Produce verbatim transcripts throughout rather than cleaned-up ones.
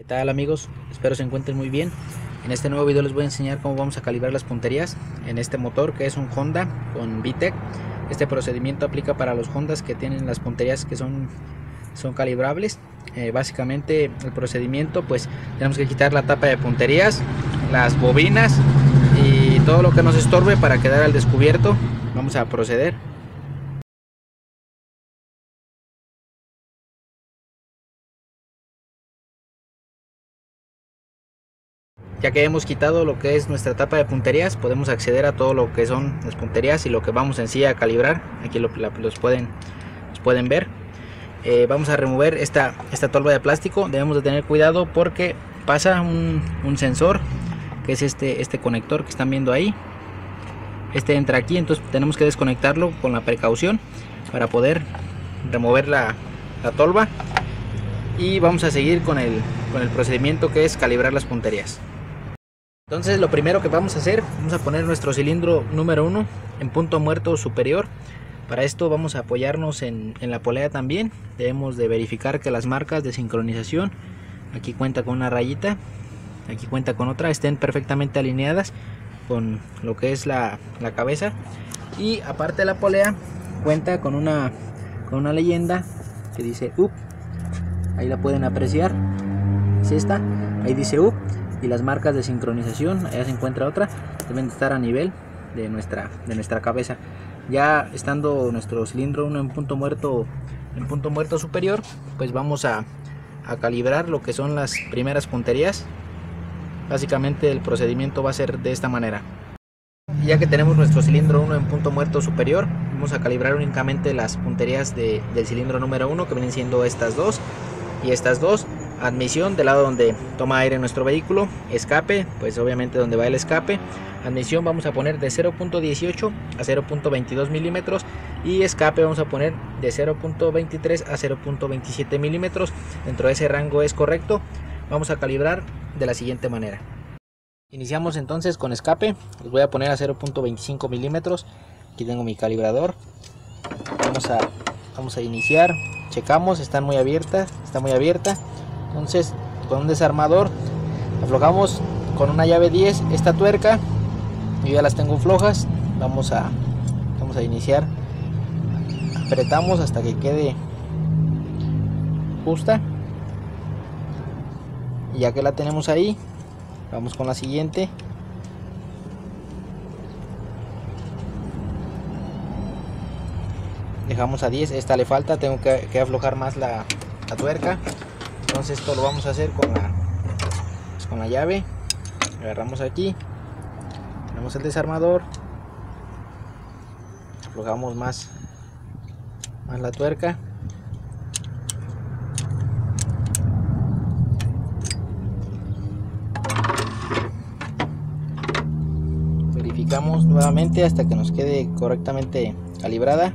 ¿Qué tal amigos? Espero se encuentren muy bien. En este nuevo video les voy a enseñar cómo vamos a calibrar las punterías en este motor que es un Honda con VTEC. Este procedimiento aplica para los Hondas que tienen las punterías que son, son calibrables. Eh, básicamente el procedimiento, pues tenemos que quitar la tapa de punterías, las bobinas y todo lo que nos estorbe para quedar al descubierto. Vamos a proceder. Ya que hemos quitado lo que es nuestra tapa de punterías, podemos acceder a todo lo que son las punterías y lo que vamos en sí a calibrar. Aquí lo, los, pueden, los pueden ver. Eh, vamos a remover esta, esta tolva de plástico. Debemos de tener cuidado porque pasa un, un sensor, que es este, este conector que están viendo ahí. Este entra aquí, entonces tenemos que desconectarlo con la precaución para poder remover la, la tolva. Y vamos a seguir con el, con el procedimiento que es calibrar las punterías. Entonces lo primero que vamos a hacer, vamos a poner nuestro cilindro número uno en punto muerto superior. Para esto vamos a apoyarnos en, en la polea también. Debemos de verificar que las marcas de sincronización, aquí cuenta con una rayita, aquí cuenta con otra, estén perfectamente alineadas con lo que es la, la cabeza. Y aparte de la polea cuenta con una, con una leyenda que dice U P, ahí la pueden apreciar, es esta, ahí dice U P. Y las marcas de sincronización, allá se encuentra otra, deben de estar a nivel de nuestra, de nuestra cabeza. Ya estando nuestro cilindro uno en punto muerto, en punto muerto superior, pues vamos a, a calibrar lo que son las primeras punterías. Básicamente el procedimiento va a ser de esta manera. Ya que tenemos nuestro cilindro uno en punto muerto superior, vamos a calibrar únicamente las punterías de, del cilindro número uno, que vienen siendo estas dos y estas dos. Admisión del lado donde toma aire nuestro vehículo, escape, pues obviamente donde va el escape. Admisión vamos a poner de cero punto dieciocho a cero punto veintidós milímetros y escape vamos a poner de cero punto veintitrés a cero punto veintisiete milímetros. Dentro de ese rango es correcto. Vamos a calibrar de la siguiente manera. Iniciamos entonces con escape, les voy a poner a cero punto veinticinco milímetros. Aquí tengo mi calibrador. Vamos a, vamos a iniciar, checamos, están muy abiertas, está muy abierta. Entonces con un desarmador aflojamos con una llave diez esta tuerca. Yo ya las tengo flojas. Vamos a, vamos a iniciar. Apretamos hasta que quede justa. Y ya que la tenemos ahí, vamos con la siguiente. Dejamos a diez. Esta le falta, tengo que, que aflojar más la, la tuerca. Entonces esto lo vamos a hacer con la, pues con la llave. Agarramos aquí, ponemos el desarmador, aflojamos más, más la tuerca. Verificamos nuevamente hasta que nos quede correctamente calibrada.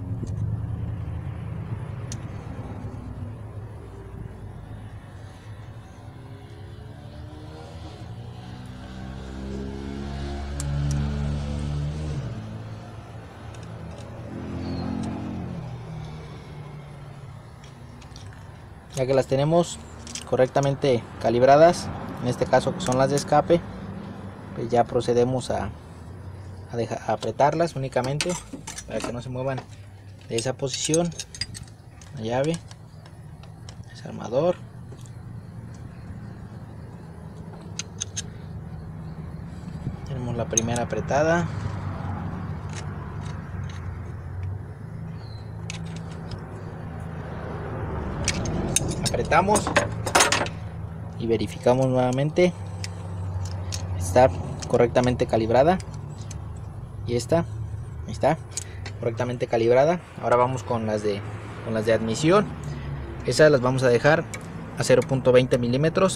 Ya que las tenemos correctamente calibradas, en este caso que son las de escape, pues ya procedemos a, a, dejar, a apretarlas únicamente para que no se muevan de esa posición. La llave, desarmador, tenemos la primera apretada. Apretamos y verificamos nuevamente, está correctamente calibrada y esta está correctamente calibrada. Ahora vamos con las de con las de admisión. Esas las vamos a dejar a cero punto veinte milímetros.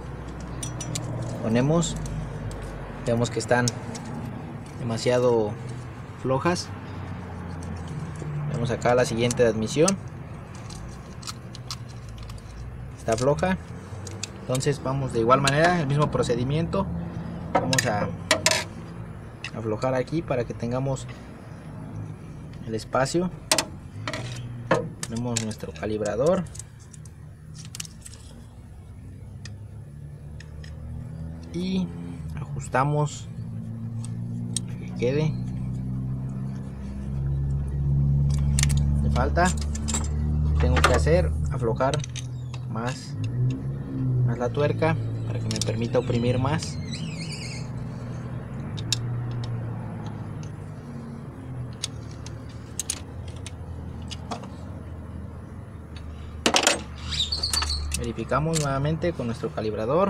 Ponemos, vemos que están demasiado flojas. Vemos acá la siguiente de admisión. Está floja, entonces vamos de igual manera, el mismo procedimiento. Vamos a aflojar aquí para que tengamos el espacio. Tenemos nuestro calibrador, y ajustamos que quede. Me falta, tengo que hacer aflojar más, más la tuerca para que me permita oprimir más. Verificamos nuevamente con nuestro calibrador.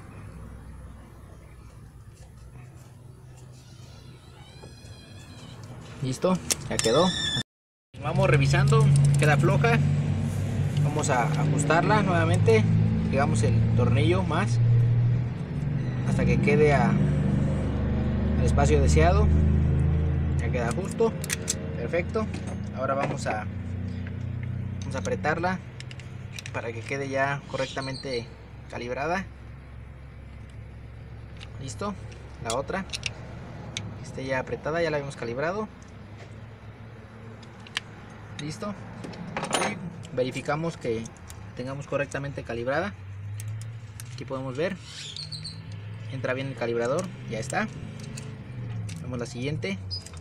Listo, ya quedó. Vamos revisando, queda floja. Vamos a ajustarla nuevamente. Llegamos el tornillo más hasta que quede a, al espacio deseado. Ya queda justo, perfecto. Ahora vamos a, vamos a apretarla para que quede ya correctamente calibrada. Listo, la otra que esté ya apretada, ya la hemos calibrado. Listo, y verificamos que tengamos correctamente calibrada. Aquí podemos ver, entra bien el calibrador, ya está. Vemos la siguiente,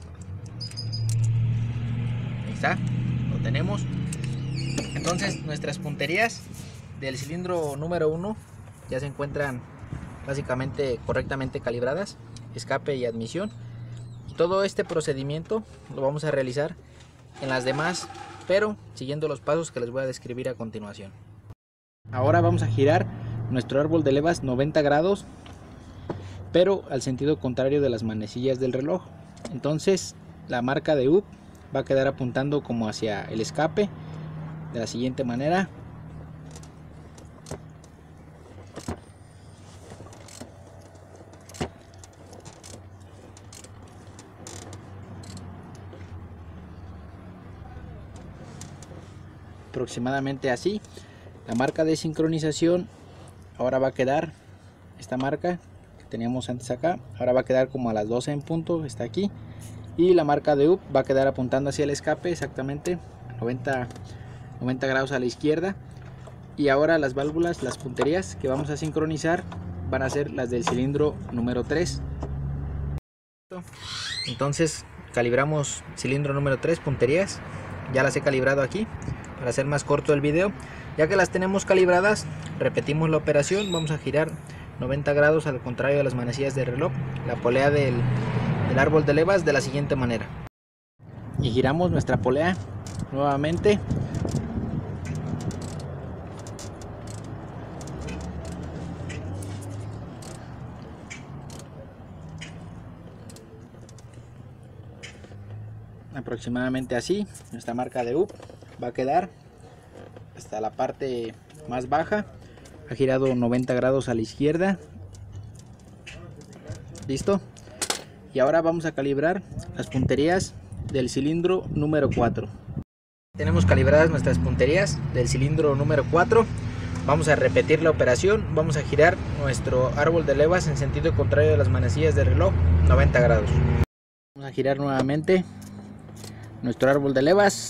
ahí está, lo tenemos. Entonces nuestras punterías del cilindro número uno ya se encuentran básicamente correctamente calibradas, escape y admisión. Y todo este procedimiento lo vamos a realizar en las demás, pero siguiendo los pasos que les voy a describir a continuación. Ahora vamos a girar nuestro árbol de levas noventa grados, pero al sentido contrario de las manecillas del reloj. Entonces la marca de U P va a quedar apuntando como hacia el escape de la siguiente manera. Aproximadamente así. La marca de sincronización ahora va a quedar, esta marca que teníamos antes acá, ahora va a quedar como a las doce en punto, está aquí. Y la marca de U P va a quedar apuntando hacia el escape exactamente noventa grados a la izquierda. Y ahora las válvulas, las punterías que vamos a sincronizar van a ser las del cilindro número tres. Entonces calibramos cilindro número tres, punterías, ya las he calibrado aquí para hacer más corto el video. Ya que las tenemos calibradas, repetimos la operación. Vamos a girar noventa grados al contrario de las manecillas del reloj, la polea del, del árbol de levas de la siguiente manera. Y giramos nuestra polea nuevamente. Aproximadamente así. Nuestra marca de U P va a quedar hasta la parte más baja. Ha girado noventa grados a la izquierda. Listo. Y ahora vamos a calibrar las punterías del cilindro número cuatro. Tenemos calibradas nuestras punterías del cilindro número cuatro. Vamos a repetir la operación. Vamos a girar nuestro árbol de levas en sentido contrario de las manecillas del reloj, noventa grados. Vamos a girar nuevamente nuestro árbol de levas.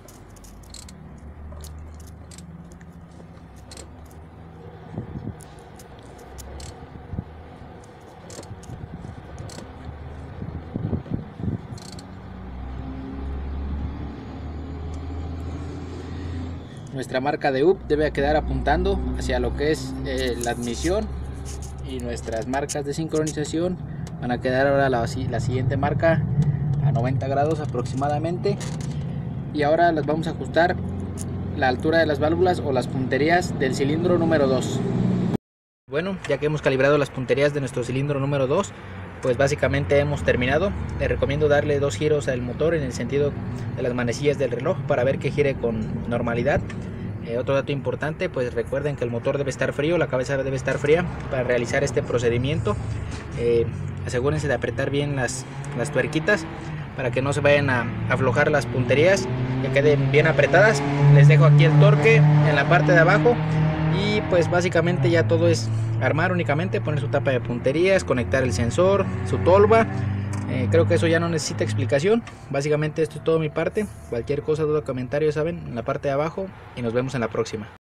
Nuestra marca de U P debe quedar apuntando hacia lo que es eh, la admisión, y nuestras marcas de sincronización van a quedar ahora la, la siguiente marca a noventa grados aproximadamente. Y ahora las vamos a ajustar la altura de las válvulas o las punterías del cilindro número dos. Bueno, ya que hemos calibrado las punterías de nuestro cilindro número dos, pues básicamente hemos terminado. Les recomiendo darle dos giros al motor en el sentido de las manecillas del reloj para ver que gire con normalidad. Eh, otro dato importante, pues recuerden que el motor debe estar frío, la cabeza debe estar fría para realizar este procedimiento. Eh, asegúrense de apretar bien las, las tuerquitas para que no se vayan a aflojar las punterías, que queden bien apretadas. Les dejo aquí el torque en la parte de abajo. Y pues básicamente ya todo es armar únicamente, poner su tapa de punterías, conectar el sensor, su tolva. Eh, creo que eso ya no necesita explicación. Básicamente esto es todo mi parte. Cualquier cosa, duda, comentario, saben, en la parte de abajo. Y nos vemos en la próxima.